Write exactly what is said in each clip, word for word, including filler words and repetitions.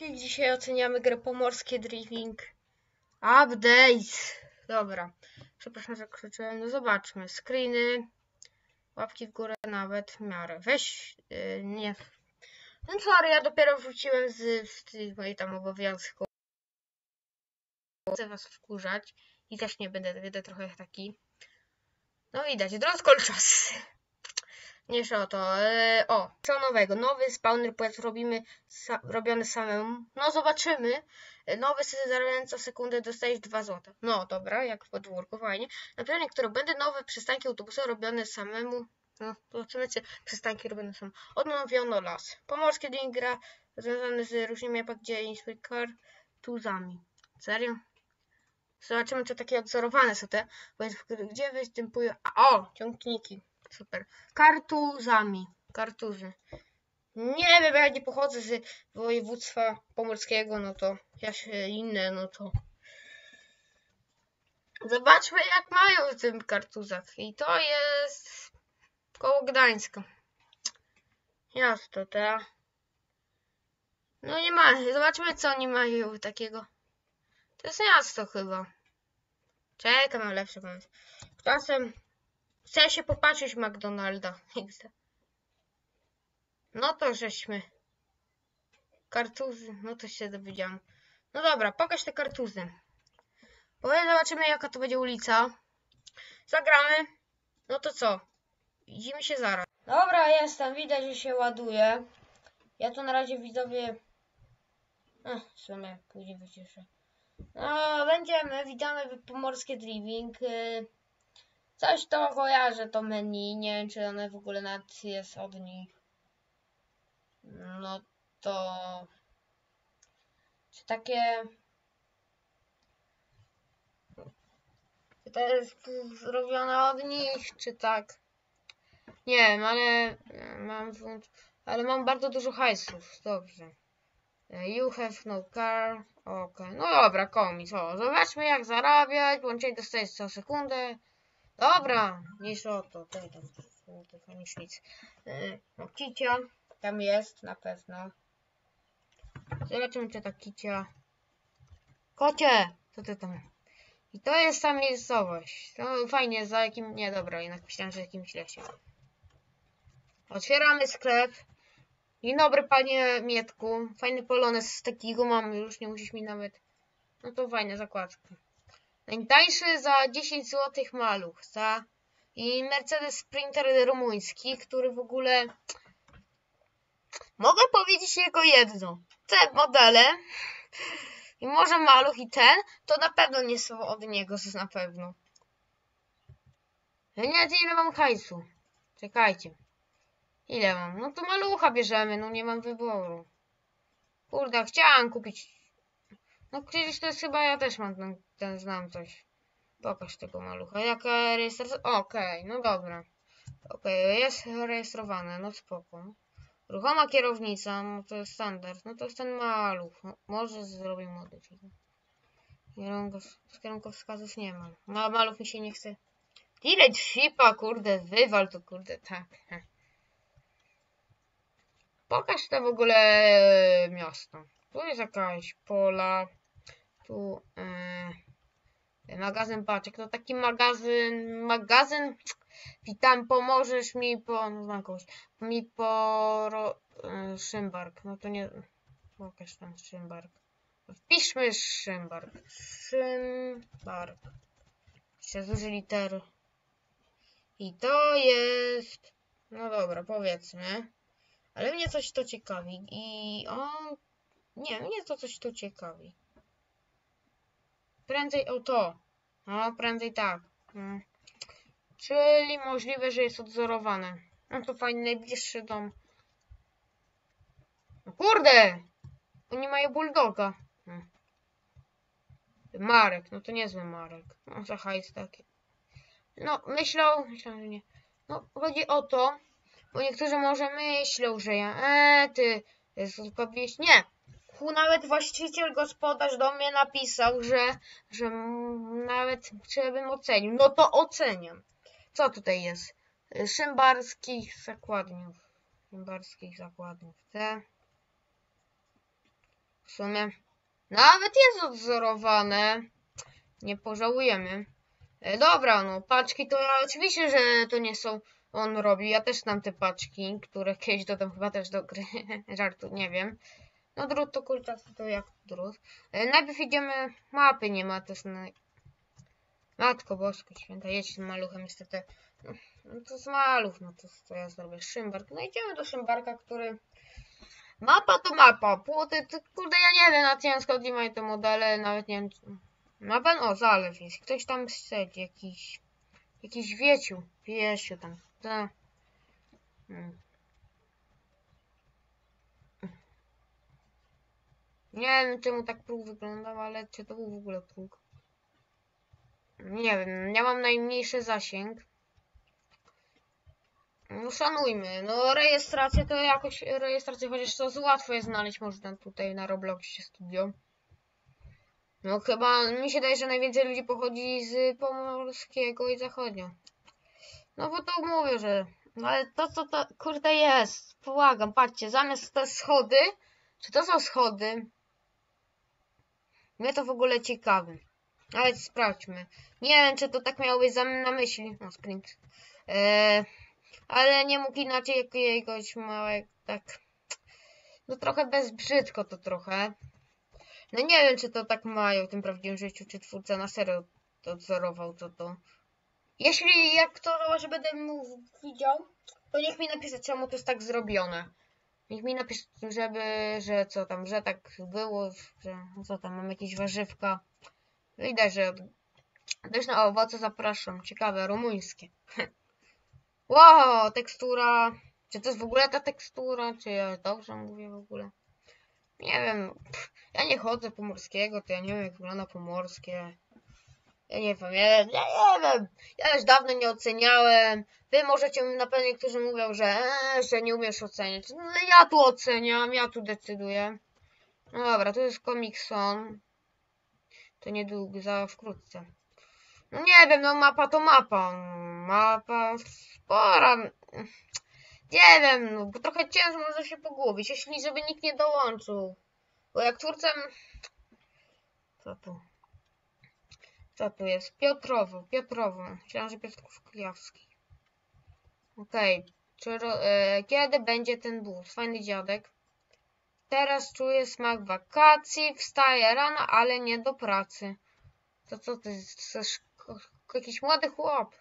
wszystkich. Dzisiaj oceniamy grę Pomorskie Driving Update. Dobra, przepraszam, że krzyczyłem. No zobaczmy, screeny, łapki w górę nawet w miarę. Weź, yy, nie. No sorry, ja dopiero wróciłem z, z tych moich tam obowiązków. Chcę was wkurzać i też nie będę, będę trochę taki. No widać, drąskol czas. Mniejsza o to. Eee, o, co nowego? Nowy spawner płet robimy sa robiony samemu. No zobaczymy. Nowy zarabiając co sekundę dostajesz dwa złote. No dobra, jak w podwórku, fajnie. Na pewno niektóre będą nowe przystanki autobusowe robione samemu. No, zobaczymy, czy przystanki robione samemu. Odnowiono las. Pomorskie dzień gra związane z różnymi mapami, gdzie inspektor tuzami. Serio? Zobaczymy, czy takie odzorowane są te, gdzie występują. A, o, ciągniki. Super. Kartuzami. Kartuzy. Nie wiem, ja nie pochodzę z województwa pomorskiego, no to ja się inne, no to. Zobaczmy, jak mają w tym kartuzach. I to jest koło Gdańska. Miasto, tak. No nie ma. Zobaczmy, co oni mają takiego. To jest miasto chyba. Czekam na lepszy pomysł. Czasem chcę się popatrzeć McDonalda. No to żeśmy. Kartuzy. No to się dowiedziałam. No dobra, pokaż te kartuzy. Powiem, zobaczymy, jaka to będzie ulica. Zagramy. No to co? Widzimy się zaraz. Dobra, jestem. Widać, że się ładuje. Ja tu na razie widzowie... Ech, w sumie później wycieszę. No, będziemy. Witamy w Pomorskie Driving. Coś to kojarzę, to menu. Nie wiem, czy one w ogóle nawet jest od nich. No to... Czy takie... Czy to jest zrobione od nich, czy tak? Nie wiem, ale mam, ale mam bardzo dużo hajsów. Dobrze. You have no car. Ok. No dobra, komis. O, zobaczmy, jak zarabiać. Łącznie dostajesz co sekundę. Dobra, mniejsza o to. Tutaj tam, to nic, nic. No, kicia. Tam jest, na pewno. Zobaczymy, czy ta kicia. Kocie! Co ty tam? I to jest ta miejscowość. No fajnie, za jakim... Nie, dobra, jednak myślałem, że jakimś lesie. Otwieramy sklep. Dzień dobry, panie Mietku. Fajny polonez, takiego mamy, już nie musisz mi nawet... No to fajna zakładka. Najtańszy za dziesięć złotych maluch, za... I Mercedes Sprinter rumuński, który w ogóle... Mogę powiedzieć tylko jedno. Te modele... I może maluch i ten, to na pewno nie są od niego, to na pewno. Ja nie wiem, ile mam hajsu. Czekajcie. Ile mam? No to malucha bierzemy, no nie mam wyboru. Kurde, chciałam kupić. No przecież to jest chyba, ja też mam ten, ten znam coś. Pokaż tego malucha. Jaka rejestracja? Okej, okay, no dobra. Okej, okay, jest rejestrowane, no spoko. Ruchoma kierownica, no to jest standard. No to jest ten maluch. No, może zrobię modyfikację. Kierunkowskazów nie mam. No maluch mi się nie chce. Delete shipa, kurde, wywal to, kurde, tak. Pokaż to w ogóle miasto. Tu jest jakaś pola. Tu yy, magazyn paczek. To taki magazyn. Magazyn. Witam, pomożesz mi po. No znam kogoś. Mi po. Ro, yy, Szymbark. No to nie. Pokaż tam Szymbark. Wpiszmy Szymbark. Szymbark. Jeszcze duże litery. I to jest. No dobra, powiedzmy. Ale mnie coś to ciekawi. I on... Nie, mnie to coś tu ciekawi. Prędzej o to. No, prędzej tak. Hmm. Czyli możliwe, że jest odzorowane. No to fajny, najbliższy dom. No kurde! Oni mają bulldoga. Hmm. Marek, no to niezły Marek. No za hajs taki. No, myślał... Myślałem, że nie. No, chodzi o to, bo niektórzy może myślą, że ja... Eee, ty... Jest tylko wieś... Nie! Nawet właściciel, gospodarz do mnie napisał, że, że nawet czy bym ocenił. No to oceniam. Co tutaj jest? Szymbarskich zakładniów. Szymbarskich zakładniów. Te. W sumie nawet jest odzorowane. Nie pożałujemy. E, dobra, no paczki to ja, oczywiście, że to nie są on robi. Ja też znam te paczki, które kiedyś dodam chyba też do gry. Żartu, nie wiem. No drut to kulczasty to jak drut. E, najpierw idziemy, mapy nie ma też na... Matko Bosko Święta, jedź tym maluchem niestety. No, no to z maluch, no to co ja zrobię? Szymbark. No idziemy do Szymbarka, który... Mapa to mapa. Płoty, to kurde ja nie wiem na ciężko gdzie mają te modele, nawet nie wiem. Mapa, o zalew jest. Ktoś tam siedzi, jakiś... Jakiś wieciu. Wiesiu tam. Ta. Hmm. Nie wiem czemu tak próg wyglądał, ale czy to był w ogóle próg? Nie wiem, ja mam najmniejszy zasięg. No szanujmy, no rejestrację to jakoś, rejestrację chociaż to łatwo jest znaleźć można tutaj na Robloxie Studio. No chyba, mi się wydaje, że najwięcej ludzi pochodzi z Pomorskiego i Zachodnio. No bo to mówię, że... No ale to co to, kurde jest, błagam, patrzcie, zamiast te schody, czy to są schody? Mnie to w ogóle ciekawi. Ale sprawdźmy. Nie wiem, czy to tak miało być na myśli. No, sprint. Eee, ale nie mógł inaczej jakiegoś małego, tak... No trochę bezbrzydko to trochę. No nie wiem, czy to tak mają w tym prawdziwym życiu, czy twórca na serio to odzorował to to. Jeśli jak to że będę mu widział, to niech mi napisze, czemu to jest tak zrobione. Niech mi napisze, żeby, że co tam, że tak było, że co tam, mam jakieś warzywka. Widać, że też na owoce zapraszam. Ciekawe, rumuńskie. Wow, tekstura. Czy to jest w ogóle ta tekstura? Czy ja dobrze mówię w ogóle? Nie wiem. Pff, ja nie chodzę pomorskiego, to ja nie wiem jak wygląda pomorskie. Ja nie wiem, ja, ja nie wiem. Ja już dawno nie oceniałem. Wy możecie na pewno niektórzy mówią, że, e, że nie umiesz oceniać. No ale ja tu oceniam, ja tu decyduję. No dobra, to jest Comicson. To niedługo, za wkrótce. No nie wiem, no mapa to mapa. Mapa spora. Nie wiem, no bo trochę ciężko może się pogubić, jeśli żeby nikt nie dołączył. Bo jak twórcem... Co tu? Co tu jest? Piotrowo, Piotrowo. Myślałem, że Piotrków Kujawski. Okej. Okay. E, kiedy będzie ten bus? Fajny dziadek. Teraz czuję smak wakacji. Wstaję rano, ale nie do pracy. To co ty? Chcesz jakiś młody chłop?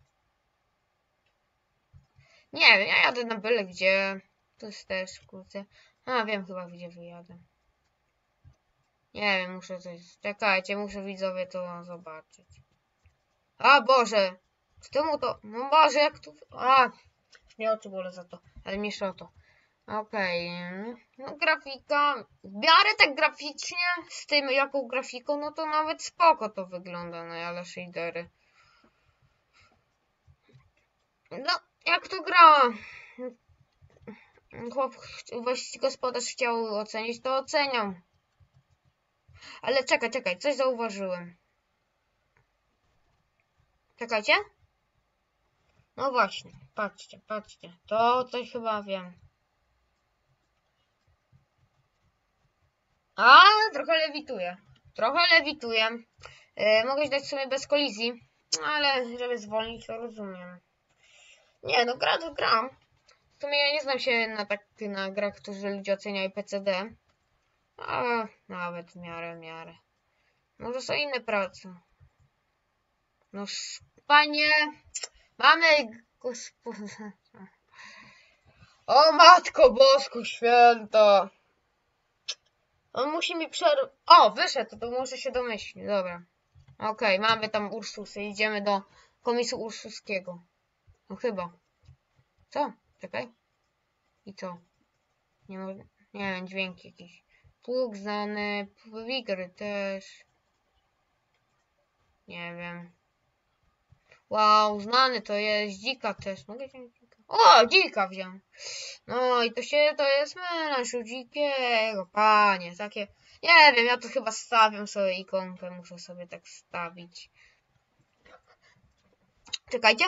Nie wiem, ja jadę na byle gdzie. To jest też, kurczę. A, wiem chyba gdzie wyjadę. Nie wiem, muszę coś... Czekajcie, muszę widzowie to zobaczyć. A, Boże! Z tyłu to... No Boże, jak tu... A! Nie oczy bolę za to, ale mniejsza o to. Okej. Okay. No grafika... W miarę tak graficznie, z tym jaką grafiką, no to nawet spoko to wygląda, no ale shadery. No, jak to gra? Chłop, właściwie gospodarz chciał ocenić, to oceniam. Ale czekaj, czekaj, coś zauważyłem. Czekajcie. No właśnie, patrzcie, patrzcie. To coś chyba wiem. A, trochę lewituje. Trochę lewituje. Yy, mogę dać sobie bez kolizji, ale żeby zwolnić, to rozumiem. Nie, no gra to gram. W sumie ja nie znam się na tak na grach, którzy ludzie oceniają P C D. A nawet w miarę, w miarę. Może są inne prace. No panie, mamy gospodarza. O matko bosko święta. On musi mi przerwać. O, wyszedł, to może się domyśli. Dobra. Okej, okay, mamy tam Ursusy. Idziemy do komisu ursuskiego. No chyba. Co? Czekaj. I co? Nie może... Nie wiem, dźwięk jakiś. Pług znany. Wigry też. Nie wiem. Wow, znany to jest. Dzika też. Mogę wziąć dzika? O, dzika wziąłem. No i to się, to jest melanż u dzikiego. Panie, takie... Nie wiem, ja to chyba stawiam sobie ikonkę. Muszę sobie tak stawić. Czekajcie.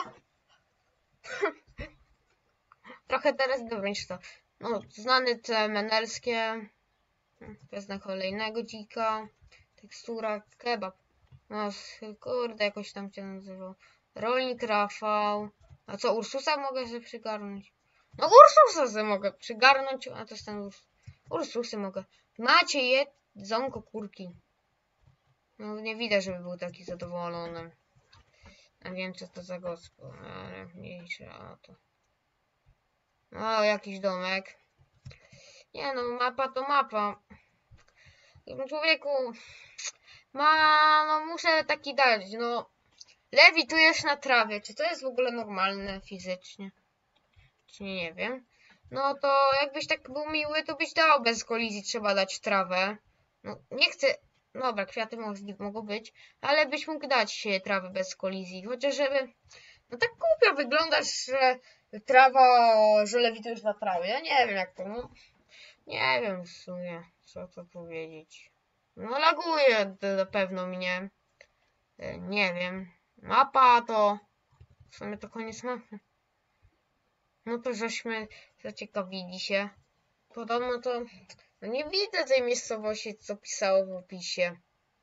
Trochę teraz dobrze to. No, znane te menelskie. Wezmę kolejnego dzika. Tekstura, kebab. No kurde, jakoś tam cię nazywał. Rolnik Rafał. A co, Ursusa mogę sobie przygarnąć? No Ursusa sobie mogę przygarnąć, a to jest ten Urs... Ursusy mogę. Macie jedzonko kurki. No nie widać, żeby był taki zadowolony. A wiem co to za gospo. Ale mniejsza a to. O, jakiś domek. Nie no, mapa to mapa. Człowieku, ma, no muszę taki dać, no. Lewitujesz na trawie, czy to jest w ogóle normalne fizycznie? Czy nie, nie wiem. No to jakbyś tak był miły, to byś dał bez kolizji, trzeba dać trawę. No nie chcę, dobra, kwiaty mogą być, ale byś mógł dać trawę bez kolizji, chociaż żeby, no tak głupio wyglądasz, że trawa, że lewitujesz na trawie, ja nie wiem jak to, no. Nie wiem w sumie, co to powiedzieć. No laguje na pewno mnie. Nie wiem. Mapa to... W sumie to koniec mapy. No to żeśmy zaciekawili się. Podobno to... No nie widzę tej miejscowości, co pisało w opisie.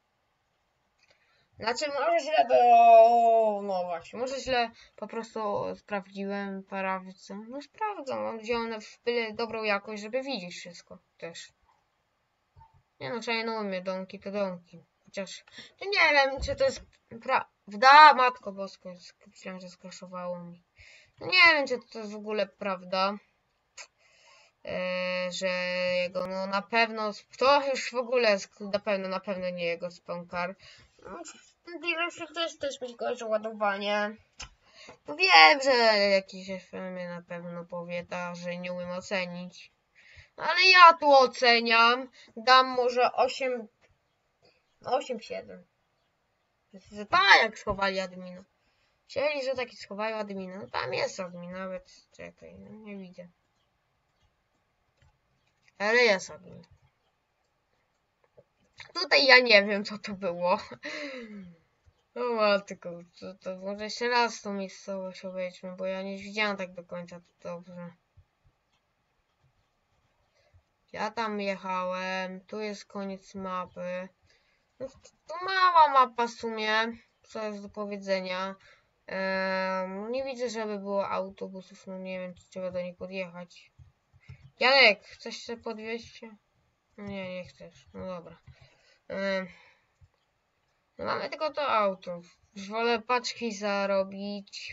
Znaczy może źle do... No właśnie, może źle po prostu sprawdziłem parawicę. No sprawdzam, mam wziąłem w byle dobrą jakość, żeby widzieć wszystko też. Nie no, trzeba nie umie, domki to domki. Chociaż, to nie wiem, czy to jest prawda, matko bosko, myślałem, że skraszowało mi. No nie wiem, czy to jest w ogóle prawda, eee, że jego, no na pewno, to już w ogóle jest, na pewno, na pewno nie jego spąkar. No, to jest też być gorsze ładowanie. No wiem, że jakiś F M na pewno powie, ta, że nie umiem ocenić. Ale ja tu oceniam, dam może osiem, osiem siedem. Tak, jak schowali admina. Chcieli, że taki schowają admina. No tam jest admin, nawet. Czekaj, no nie widzę. Ale jest admin. Tutaj ja nie wiem, co to było. No matko, to, to może jeszcze raz tą miejscowość obejrzmy, bo ja nie widziałam tak do końca to dobrze. Ja tam jechałem, tu jest koniec mapy. No, to mała mapa w sumie, co jest do powiedzenia. Eee, nie widzę, żeby było autobusów, no nie wiem, czy trzeba do nich podjechać. Janek, chcesz się podwieźć? No nie, nie chcesz, no dobra. Eee, no mamy tylko to auto. Już wolę paczki zarobić.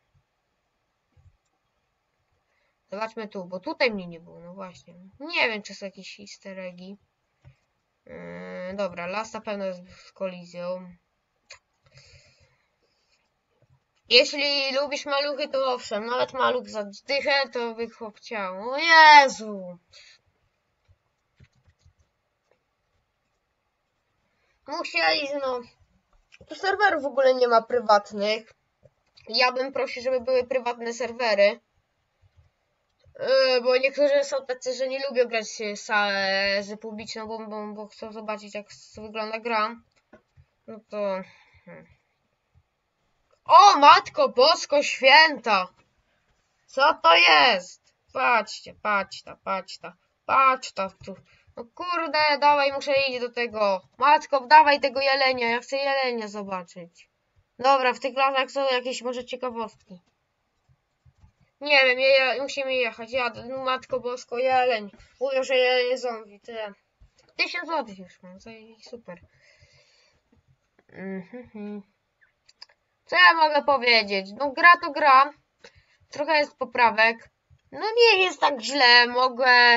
Zobaczmy tu, bo tutaj mnie nie było, no właśnie. Nie wiem, czy są jakieś easter eggi. Eee, dobra, las na pewno jest z kolizją. Jeśli lubisz maluchy, to owszem, nawet maluch za dychę, to by chłop chciał. O Jezu! Musieli, no. Tu serwerów w ogóle nie ma prywatnych. Ja bym prosił, żeby były prywatne serwery. Yy, bo niektórzy są tacy, że nie lubią grać salę z publiczną, bo, bo, bo chcą zobaczyć, jak wygląda gra. No to... Hmm. O, Matko Bosko Święta! Co to jest? Patrzcie, patrzcie, patrzcie, patrzcie tu. No kurde, dawaj, muszę iść do tego. Matko, dawaj tego jelenia, ja chcę jelenia zobaczyć. Dobra, w tych lasach są jakieś może ciekawostki. Nie wiem, je, musimy jechać, jadę. No, Matko Bosko, jeleń. Mówią, że jeleń zombie, tyle. Tysiąc złotych już mam, super. Mm-hmm. Co ja mogę powiedzieć? No gra to gra. Trochę jest poprawek. No nie jest tak źle, mogę...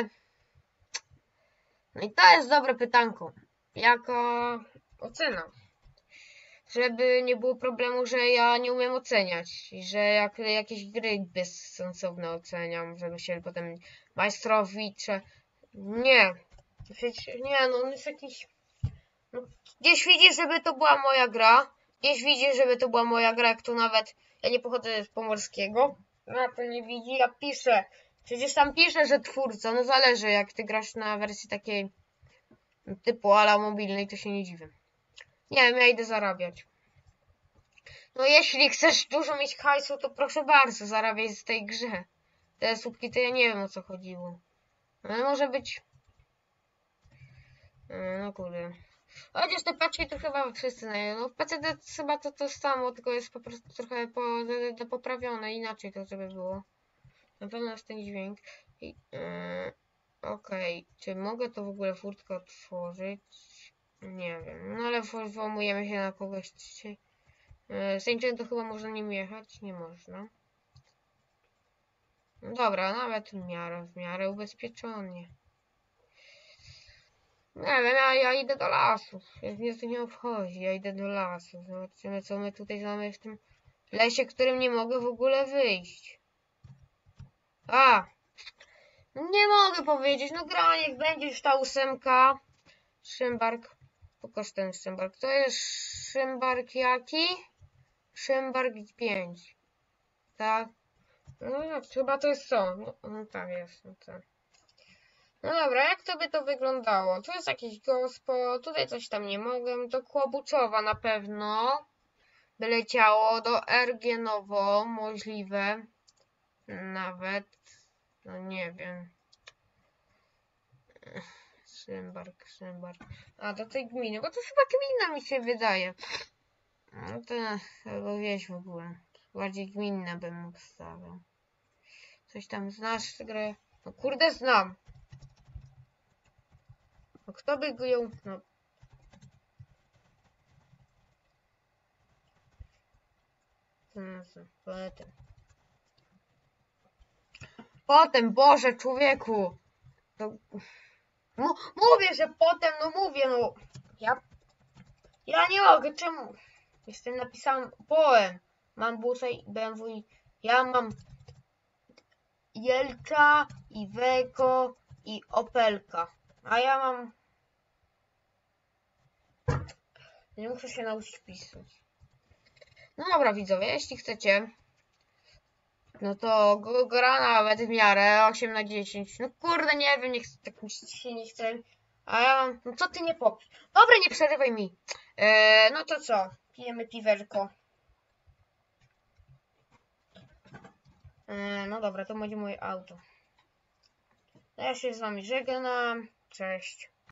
No i to jest dobre pytanko. Jako ocena. Żeby nie było problemu, że ja nie umiem oceniać. I że jak jakieś gry bezsensowne oceniam, żeby się potem majstrowi, czy... Nie. Przecież nie, no on jest jakiś... No, gdzieś widzisz, żeby to była moja gra. Gdzieś widzisz, żeby to była moja gra, jak to nawet... Ja nie pochodzę z Pomorskiego. No to nie widzi, ja piszę. Przecież tam piszę, że twórca. No zależy, jak ty grasz na wersji takiej typu ala mobilnej, to się nie dziwię. Nie wiem, ja idę zarabiać. No jeśli chcesz dużo mieć hajsu, to proszę bardzo, zarabiaj z tej grze. Te słupki to ja nie wiem, o co chodziło. Ale może być... Yy, no kurde. Chociaż te paczki to chyba wszyscy znają. No w P C D chyba to to samo, tylko jest po prostu trochę po, do, poprawione, inaczej to żeby było. Na pewno jest ten dźwięk. I, yy, Okej, okay. Czy mogę to w ogóle furtkę otworzyć? Nie wiem, no ale włamujemy się na kogoś dzisiaj. Yy, Sędzią to chyba można nim jechać? Nie można. No dobra, nawet w miarę, w miarę ubezpiecznie. Nie wiem, ja, ja idę do lasu. Mnie to nie obchodzi, ja idę do lasu. Zobaczymy, co my tutaj mamy w tym lesie, którym nie mogę w ogóle wyjść. A! Nie mogę powiedzieć, no gra, niech będzie już ta ósemka. Szymbark. Pokaż ten Szymbark. To jest Szymbark jaki? Szymbark pięć. Tak? No chyba to jest co? No, no tak jest. No, tak. No dobra, jak to by to wyglądało? Tu jest jakiś gospo, tutaj coś tam nie mogę. Do Kłobuczowa na pewno by leciało. Do R G Nowo możliwe. Nawet. No nie wiem. Szymbark, Szymbark. A do tej gminy, bo to chyba gmina mi się wydaje. No to albo wieś w ogóle. Bardziej gminne bym obstawiał. Coś tam znasz grę? No kurde znam. No kto by go ją... No. Potem. Potem, Boże, człowieku. To... Mówię, że potem, no mówię, no. Ja... Ja nie mogę, czemu? Jestem napisałem poem. Mam busa i B M W i... Ja mam... Jelcza, Iveco i Opelka. A ja mam... Nie muszę się nauczyć pisać. No dobra widzowie, jeśli chcecie, no to gra nawet w miarę osiem na dziesięć. No kurde, nie wiem, nie chcę, tak mi się nie chce. A ja, no co ty nie popisz? Dobra, nie przerywaj mi. Eee, no to co? Pijemy piwerko. Eee, no dobra, to będzie moje auto. Ja się z wami żegnam. Cześć.